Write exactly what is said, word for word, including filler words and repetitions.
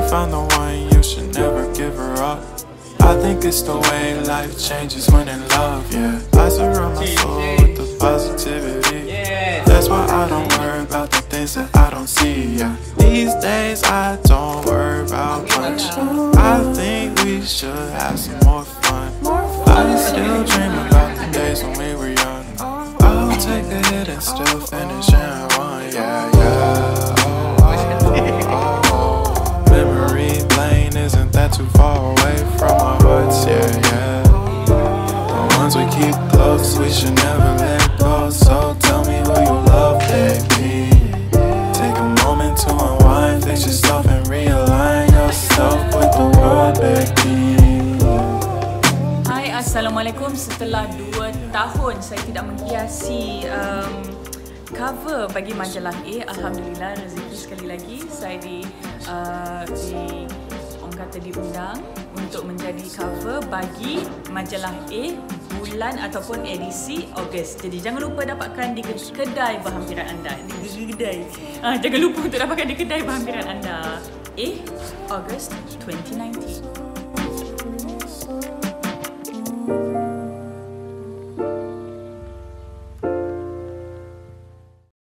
found the one, you should never give her up. I think it's the way life changes when in love, yeah. I surround my soul with the positivity. That's why I don't worry about the things that I don't see, yeah. These days I don't worry about much. I think we should have some more fun. I still dream about the days when we were young. I'll take a hit and still finish in one, yeah, yeah. Memory lane, isn't that too far away from our hearts? Yeah, yeah. The ones we keep close, we should never let go. So tell me who you love, baby. Take a moment to unwind, fix yourself and realign yourself with the world, baby. Hai, Assalamualaikum. Setelah dua tahun saya tidak menghiasi um, cover bagi majalah A, alhamdulillah rezeki sekali lagi saya di uh, di orang kata diundang untuk menjadi cover bagi majalah A bulan ataupun edisi Ogos. Jadi jangan lupa dapatkan di kedai berhampiran anda. Di kedai. Ah, jangan lupa untuk dapatkan di kedai berhampiran anda. A Ogos twenty nineteen.